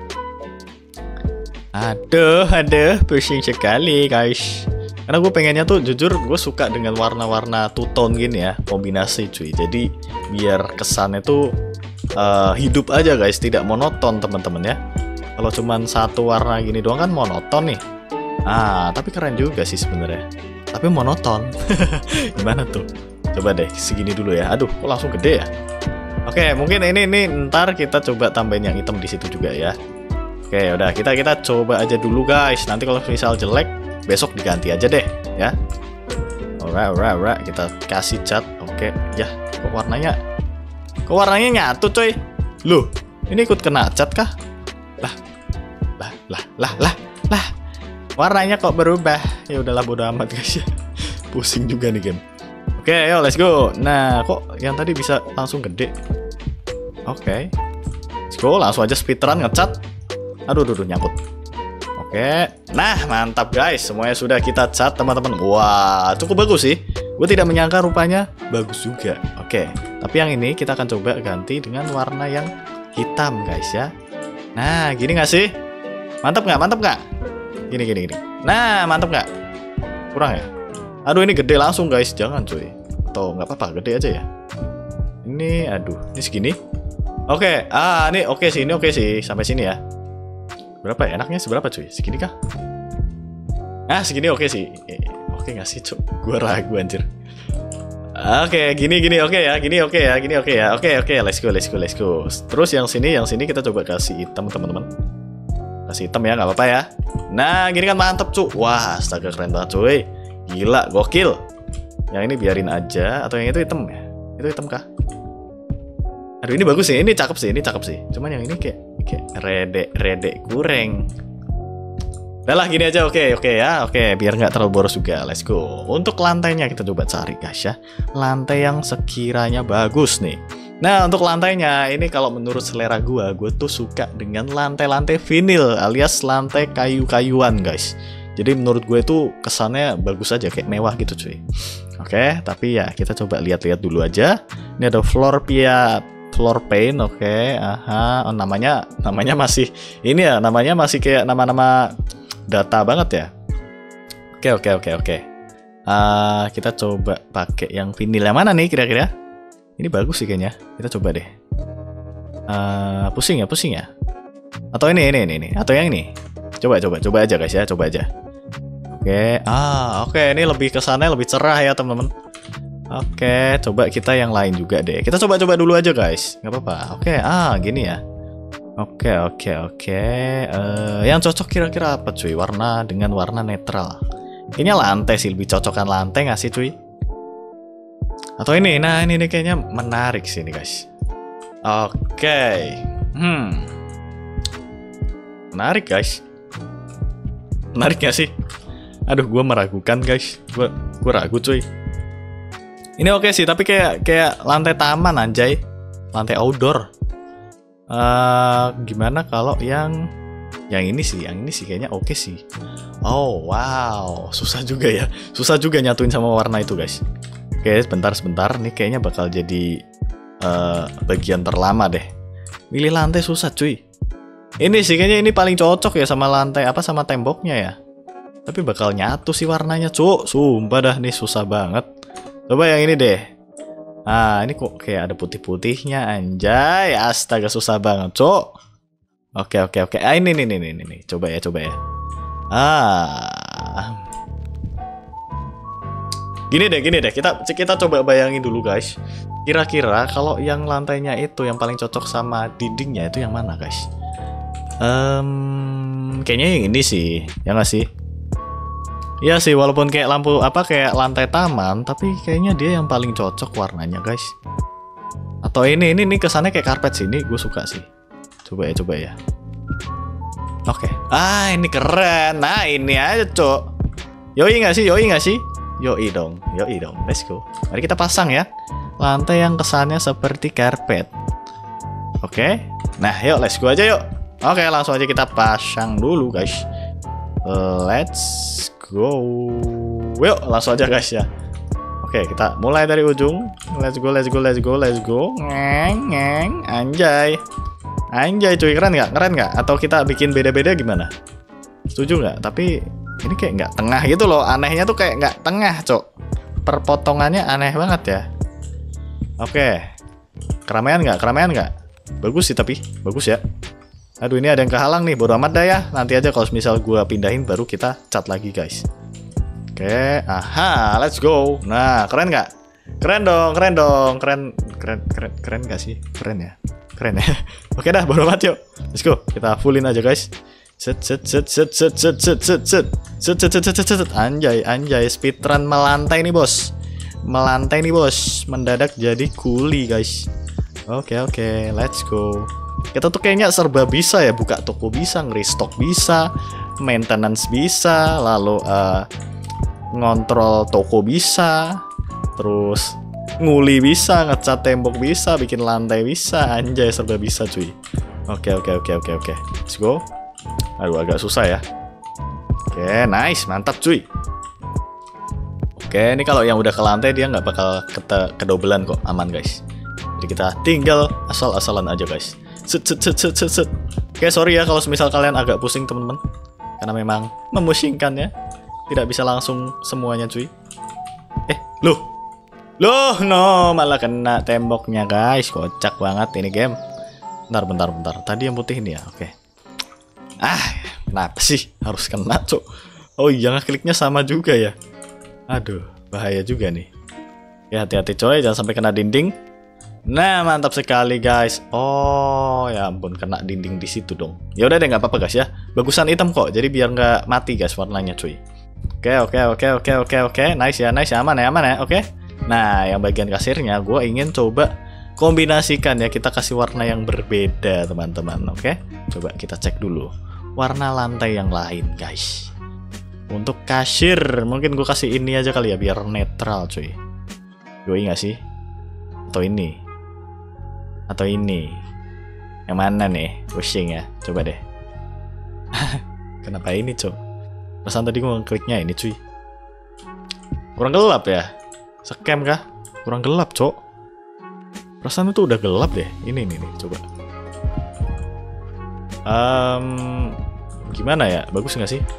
Aduh, aduh, pusing sekali guys. Karena gue pengennya tuh jujur gue suka dengan warna-warna two tone gini ya, kombinasi cuy. Jadi biar kesannya tuh uh, hidup aja guys, tidak monoton teman-teman ya. Kalau cuman satu warna gini doang kan monoton nih. Ah, tapi keren juga sih sebenarnya. Tapi monoton. Gimana tuh? Coba deh segini dulu ya. Aduh, kok langsung gede ya? Oke, mungkin ini nih ntar kita coba tambahin yang hitam di situ juga ya. Oke, udah kita kita coba aja dulu guys. Nanti kalau misal jelek, besok diganti aja deh ya. Alright, alright, alright. Kita kasih cat. Oke, ya. Kok warnanya? Kok warnanya nyatu coy? Loh, ini ikut kena cat kah? Lah, lah, lah, lah, lah, lah. Warnanya kok berubah? Ya udahlah bodo amat guys ya. Pusing juga nih game. Oke, okay, yo let's go. Nah, kok yang tadi bisa langsung gede? Oke. Okay. Let's go, langsung aja speedrun ngecat. Aduh, aduh, aduh nyangkut. Oke. Okay. Nah, mantap guys. Semuanya sudah kita cat, teman-teman. Wah, cukup bagus sih. Gue tidak menyangka rupanya bagus juga. Oke. Okay. Tapi yang ini kita akan coba ganti dengan warna yang hitam guys ya. Nah, gini nggak sih? Mantap nggak? Mantap nggak? Gini gini gini. Nah, mantap nggak? Kurang ya? Aduh, ini gede langsung guys, jangan cuy. Atau nggak apa-apa, gede aja ya. Ini, aduh, ini segini. Oke, ah ini oke sih, ini oke sih sampai sini ya. Berapa ya? Enaknya seberapa cuy? Segini kah? Ah, segini oke sih. Eh, oke nggak sih, cuy? Gue ragu anjir. Oke, gini gini oke ya, gini oke ya, gini oke ya. Oke oke, let's go, let's go, let's go. Terus yang sini, yang sini kita coba kasih hitam teman-teman. Kasih hitam ya, nggak apa-apa ya. Nah, gini kan mantep cuy. Wah, astaga keren banget cuy. Gila, gokil. Yang ini biarin aja, atau yang itu hitam ya? Itu hitam kah? Aduh, ini bagus sih, ini cakep sih, ini cakep sih. Cuman yang ini kayak kayak rede rede kurang. Udah lah gini aja, oke oke ya, oke biar nggak terlalu boros juga. Let's go. Untuk lantainya kita coba cari guys ya, lantai yang sekiranya bagus nih. Nah untuk lantainya ini kalau menurut selera gua, gua tuh suka dengan lantai-lantai vinil alias lantai kayu-kayuan guys. Jadi menurut gue itu kesannya bagus aja, kayak mewah gitu cuy. Oke, tapi ya kita coba lihat-lihat dulu aja. Ini ada floor pia floor pane, oke, aha, oh, namanya namanya masih ini ya, namanya masih kayak nama-nama data banget ya. Oke oke oke oke. Uh, kita coba pakai yang vinil yang mana nih kira-kira? Ini bagus sih kayaknya. Kita coba deh. Uh, pusing ya, pusing ya. Atau ini ini ini ini. Atau yang ini. Coba coba coba aja guys ya, coba aja. Oke, ah oke ini lebih kesannya lebih cerah ya teman-teman. Oke, coba kita yang lain juga deh. Kita coba-coba dulu aja guys, nggak apa-apa. Oke, ah gini ya. Oke oke oke. Uh, yang cocok kira-kira apa cuy? Warna dengan warna netral. Kayaknya lantai sih, lebih cocokan lantai nggak sih cuy? Atau ini, nah ini nih kayaknya menarik sih nih guys. Oke, hmm, menarik guys. Menarik gak sih? Aduh, gue meragukan guys. Gue gue ragu cuy. Ini oke sih, tapi kayak kayak lantai taman anjay, lantai outdoor. Uh, gimana kalau yang yang ini sih, yang ini sih kayaknya oke sih. Oh wow, susah juga ya, susah juga nyatuin sama warna itu guys. Oke, sebentar sebentar, nih kayaknya bakal jadi uh, bagian terlama deh. Milih lantai susah cuy. Ini sih kayaknya ini paling cocok ya sama lantai apa sama temboknya ya. Tapi bakal nyatu sih warnanya cuk, sumpah dah nih susah banget. Coba yang ini deh. Ah, ini kok kayak ada putih-putihnya anjay. Astaga susah banget, Cok. Oke, oke, oke. Ah, ini nih nih nih nih. Coba ya, coba ya. Ah. Gini deh, gini deh. Kita kita coba bayangin dulu, guys. Kira-kira kalau yang lantainya itu yang paling cocok sama dindingnya itu yang mana, guys? Um, kayaknya yang ini sih. Ya nggak sih? Iya sih, walaupun kayak lampu apa kayak lantai taman, tapi kayaknya dia yang paling cocok warnanya, guys. Atau ini ini nih kesannya kayak karpet sih, ini gue suka sih. Coba ya, coba ya. Oke. Ah, ini keren. Nah, ini aja, Cok. Yoi nggak sih? Yoi nggak sih? Yoi dong, yoi dong. Let's go. Mari kita pasang ya. Lantai yang kesannya seperti karpet. Oke. Nah, yuk let's go aja yuk. Oke, langsung aja kita pasang dulu, guys. Let's go. Yuk langsung aja guys ya. Oke kita mulai dari ujung. Let's go let's go let's go let's go. Ngeng ngeng. Anjay. Anjay cuy, keren nggak? Keren nggak? Atau kita bikin beda-beda gimana? Setuju nggak? Tapi ini kayak nggak tengah gitu loh. Anehnya tuh kayak nggak tengah cok. Perpotongannya aneh banget ya. Oke. Keramaian nggak? Keramaian nggak? Bagus sih tapi bagus ya. Aduh ini ada yang kehalang nih, bodo amat dah ya. Nanti aja kalau misal gue pindahin baru kita cat lagi guys. Oke, aha, let's go. Nah, keren nggak? Keren dong, keren dong, keren, keren, keren, keren nggak sih? Keren ya, keren ya. Oke dah, bodo amat yuk. Let's go, kita fullin aja guys. Set, set, set, set, set, set, set, set, set, set, set, set, set, set, anjay, anjay, speedrun melantai nih bos, melantai nih bos, mendadak jadi kuli guys. Oke, oke, let's go. Kita tuh kayaknya serba bisa ya, buka toko bisa, nge-restock bisa, maintenance bisa, lalu uh, ngontrol toko bisa, terus nguli bisa, ngecat tembok bisa, bikin lantai bisa, anjay serba bisa cuy. Oke oke oke oke oke, let's go. Aduh agak susah ya. Oke nice, mantap cuy. Oke ini kalau yang udah ke lantai dia nggak bakal kedobelan kok, aman guys. Jadi kita tinggal asal-asalan aja guys. Set, set, set, set, set, set. Oke sorry ya kalau misal kalian agak pusing teman-teman, karena memang memusingkan ya, tidak bisa langsung semuanya cuy. Eh loh loh no malah kena temboknya guys, kocak banget ini game. Bentar bentar bentar, tadi yang putih ini ya. Oke. Ah Kenapa sih harus kena, cok? Oh iya, kliknya sama juga ya. Aduh, bahaya juga nih. Ya hati-hati coy, jangan sampai kena dinding. Nah, mantap sekali guys. Oh, ya ampun, kena dinding di situ dong. Ya udah deh, nggak apa-apa guys ya. Bagusan hitam kok, jadi biar nggak mati guys warnanya cuy. Oke, oke, oke, oke, oke, oke. Nice ya, nice ya, aman ya, aman ya, oke. Nah, yang bagian kasirnya, gue ingin coba kombinasikan ya. Kita kasih warna yang berbeda teman-teman, oke. Coba kita cek dulu warna lantai yang lain guys. Untuk kasir, mungkin gue kasih ini aja kali ya, biar netral cuy. Gue nggak sih? Atau ini? Atau ini? Yang mana nih? Pusing ya, coba deh. Kenapa ini cuy? Perasaan tadi gue ngekliknya ini cuy. Kurang gelap ya? Scam kah? Kurang gelap cok. Perasaan itu udah gelap deh. Ini nih nih, coba. Um, gimana ya? Bagus nggak sih?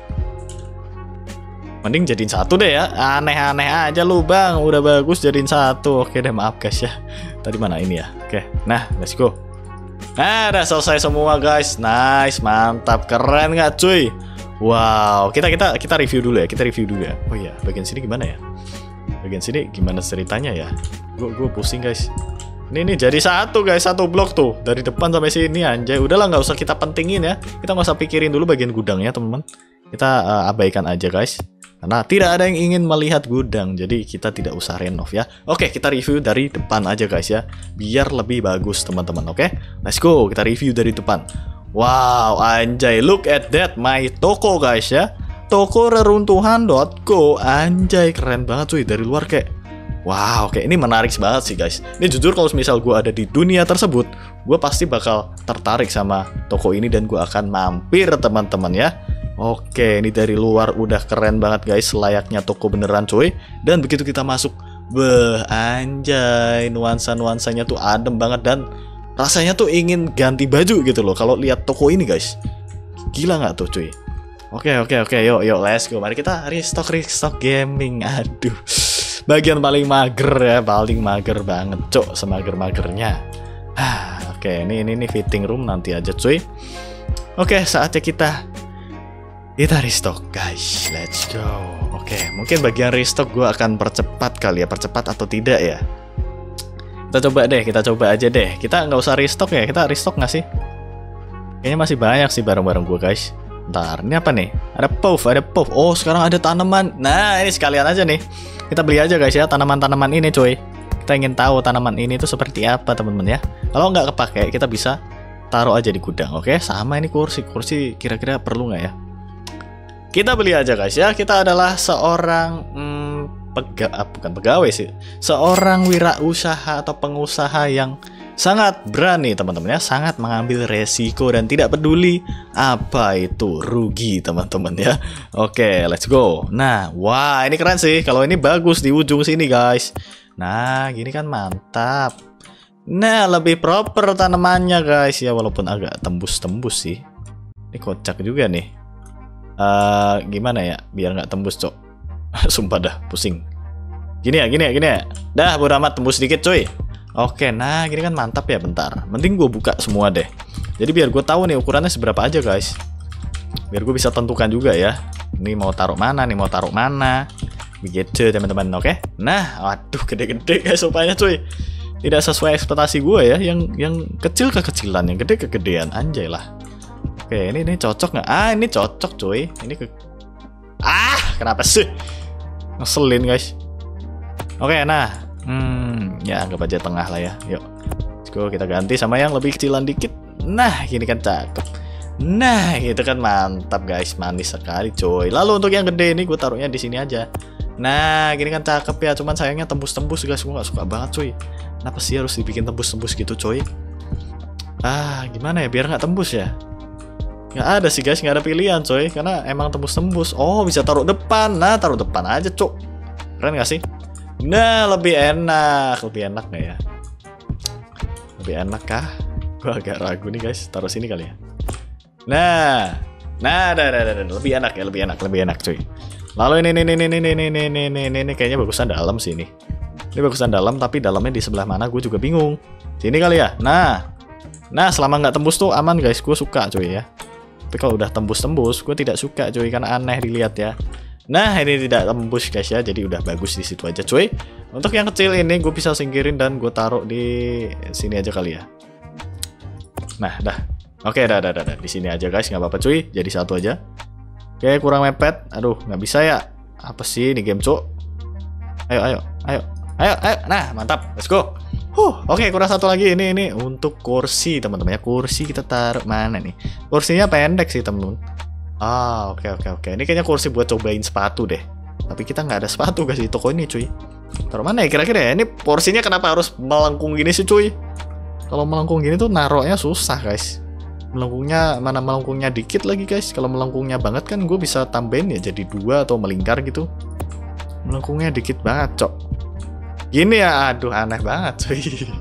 Mending jadiin satu deh ya. Aneh-aneh aja lu bang. Udah bagus jadiin satu. Oke deh, maaf guys ya. Tadi mana ini ya? Oke, nah let's go. Nah udah selesai semua guys. Nice, mantap, keren nggak cuy? Wow, kita kita kita review dulu ya. Kita review dulu ya. Oh iya, bagian sini gimana ya? Bagian sini gimana ceritanya ya? Gue gue pusing guys. Ini nih jadi satu guys, satu blok tuh dari depan sampai sini anjay. Udahlah, nggak usah kita pentingin ya. Kita nggak usah pikirin dulu bagian gudangnya teman-teman. Kita uh, abaikan aja guys. Karena tidak ada yang ingin melihat gudang, jadi kita tidak usah renov ya. Oke, kita review dari depan aja guys ya, biar lebih bagus teman-teman. Oke, let's go, kita review dari depan. Wow, anjay, look at that, my toko guys ya. Toko reruntuhan dot co, anjay, keren banget cuy. Dari luar kayak, wow, kayak ini menarik banget sih guys. Ini jujur kalau misal gue ada di dunia tersebut, gue pasti bakal tertarik sama toko ini dan gue akan mampir teman-teman ya. Oke, ini dari luar udah keren banget guys, layaknya toko beneran cuy. Dan begitu kita masuk, beh, anjay, nuansa-nuansanya tuh adem banget dan rasanya tuh ingin ganti baju gitu loh kalau lihat toko ini guys. Gila nggak tuh cuy? Oke, oke, oke, yuk, yuk, let's go. Mari kita restock, restock gaming. Aduh, bagian paling mager ya, paling mager banget cok, semager-magernya. Oke, ini, ini, ini fitting room nanti aja cuy. Oke, saatnya kita Kita restock guys, let's go. Oke, mungkin bagian restock gue akan percepat kali ya, percepat atau tidak ya. Kita coba deh, kita coba aja deh. Kita nggak usah restock ya, kita restock nggak sih? Kayaknya masih banyak sih barang-barang gue guys. Ntar, ini apa nih? Ada puff, ada puff. Oh, sekarang ada tanaman. Nah, ini sekalian aja nih. Kita beli aja guys ya, tanaman-tanaman ini coy. Kita ingin tahu tanaman ini tuh seperti apa teman-teman ya. Kalau nggak kepake, kita bisa taruh aja di gudang. Oke, sama ini kursi. Kursi kira-kira perlu nggak ya? Kita beli aja guys ya. Kita adalah seorang hmm, pega ah, bukan pegawai sih, seorang wirausaha atau pengusaha yang sangat berani teman-teman ya, sangat mengambil resiko dan tidak peduli apa itu rugi teman-teman ya. Oke, let's go. Nah, wah ini keren sih. Kalau ini bagus di ujung sini guys. Nah, gini kan mantap. Nah, lebih proper tanamannya guys ya, walaupun agak tembus-tembus sih. Ini kocak juga nih. Uh, gimana ya biar nggak tembus cok. Sumpah dah pusing. Gini ya, gini ya, gini ya. Dah bodo amat, tembus dikit cuy. Oke, nah gini kan mantap ya. Bentar, mending gue buka semua deh. Jadi biar gue tahu nih ukurannya seberapa aja guys. Biar gue bisa tentukan juga ya. Ini mau taruh mana, nih mau taruh mana. Begitu teman-teman, oke. Nah, waduh gede-gede guys rupanya cuy. Tidak sesuai ekspektasi gue ya. Yang yang kecil kekecilan, yang gede kegedean, anjay lah. Oke, ini ini cocok nggak? Ah, ini cocok cuy. Ini ke Ah, kenapa sih? Ngeselin guys. Oke, nah, hmm, ya anggap aja tengah lah ya. Yuk, let's go, kita ganti sama yang lebih kecilan dikit. Nah, gini kan cakep. Nah, gitu kan mantap guys, manis sekali cuy. Lalu untuk yang gede ini gue taruhnya di sini aja. Nah, gini kan cakep ya. Cuman sayangnya tembus-tembus guys, gue nggak suka banget cuy. Kenapa sih harus dibikin tembus-tembus gitu cuy? Ah, gimana ya biar nggak tembus ya? Nggak ada sih guys, nggak ada pilihan coy, karena emang tembus-tembus. Oh, bisa taruh depan. Nah, taruh depan aja cok. Keren nggak sih? Nah, lebih enak. Lebih enak nggak ya? Lebih enak kah? Gue agak ragu nih guys. Taruh sini kali ya. Nah, nah, dah, dah, dah, dah. Lebih enak ya, lebih enak, lebih enak cuy. Lalu ini, ini, ini, ini, ini, ini, ini, ini, ini, ini kayaknya bagusan dalam sih ini. Ini bagusan dalam, tapi dalamnya di sebelah mana gue juga bingung. Sini kali ya. Nah, nah selama nggak tembus tuh aman guys. Gue suka cuy ya. Tapi kalau udah tembus-tembus, gue tidak suka cuy, karena aneh dilihat ya. Nah, ini tidak tembus guys ya, jadi udah bagus di situ aja cuy. Untuk yang kecil ini gue bisa singkirin dan gue taruh di sini aja kali ya. Nah, dah. Oke, dah, dah, dah, dah. Di sini aja guys, nggak apa-apa cuy. Jadi satu aja. Oke, kurang mepet. Aduh, nggak bisa ya. Apa sih ini game cuk? Ayo, ayo, ayo, ayo, ayo. Nah, mantap. Let's go. Huh, oke, kurang satu lagi. Ini, ini untuk kursi teman-teman ya. Kursi kita taruh mana nih? Kursinya pendek sih temen. Ah, oke oke oke. Ini kayaknya kursi buat cobain sepatu deh. Tapi kita nggak ada sepatu guys di toko ini cuy. Taruh mana ya kira-kira ya? Ini porsinya kenapa harus melengkung gini sih cuy? Kalau melengkung gini tuh naroknya susah guys. Melengkungnya mana melengkungnya dikit lagi guys. Kalau melengkungnya banget kan gue bisa tambahin ya jadi dua atau melingkar gitu. Melengkungnya dikit banget cok. Gini ya, aduh aneh banget cuy.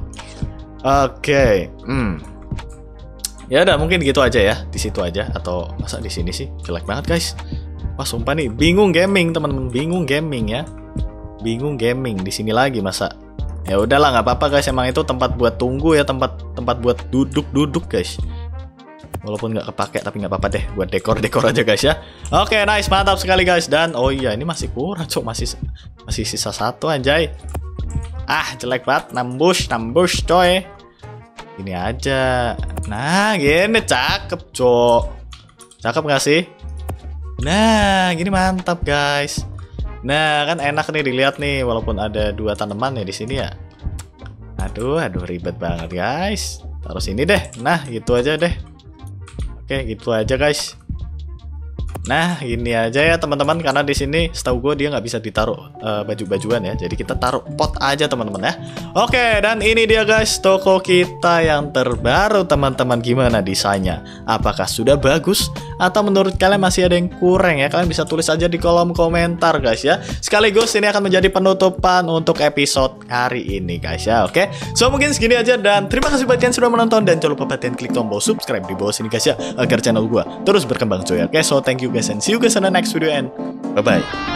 Oke, hmm. Ya udah mungkin gitu aja ya, di situ aja atau masa di sini sih jelek banget guys. Wah sumpah nih, bingung gaming teman-teman, bingung gaming ya, bingung gaming di sini lagi masa. Ya udahlah nggak apa-apa guys, emang itu tempat buat tunggu ya, tempat tempat buat duduk-duduk guys. Walaupun nggak kepake tapi nggak apa-apa deh, buat dekor-dekor aja guys ya. Oke nice, mantap sekali guys. Dan oh iya ini masih kurang cok, masih masih sisa satu anjay. Ah jelek banget, nambus nambus coy. Ini aja. Nah, gini cakep, cok. Cakep gak sih? Nah, gini mantap, guys. Nah, kan enak nih dilihat nih walaupun ada dua tanaman ya di sini ya. Aduh, aduh ribet banget, guys. Taruh sini deh. Nah, gitu aja deh. Oke, gitu aja, guys. Nah, ini aja ya teman-teman, karena di sini setahu gue dia nggak bisa ditaruh uh, baju-bajuan ya. Jadi kita taruh pot aja teman-teman ya. Oke, dan ini dia guys toko kita yang terbaru teman-teman. Gimana desainnya? Apakah sudah bagus? Atau menurut kalian masih ada yang kurang ya? Kalian bisa tulis aja di kolom komentar guys ya. Sekaligus ini akan menjadi penutupan untuk episode hari ini guys ya. Oke, so mungkin segini aja dan terima kasih buat kalian sudah menonton. Dan jangan lupa paten klik tombol subscribe di bawah sini guys ya, agar channel gue terus berkembang cuy. Oke, so thank you guys and see you guys in the next video and bye bye.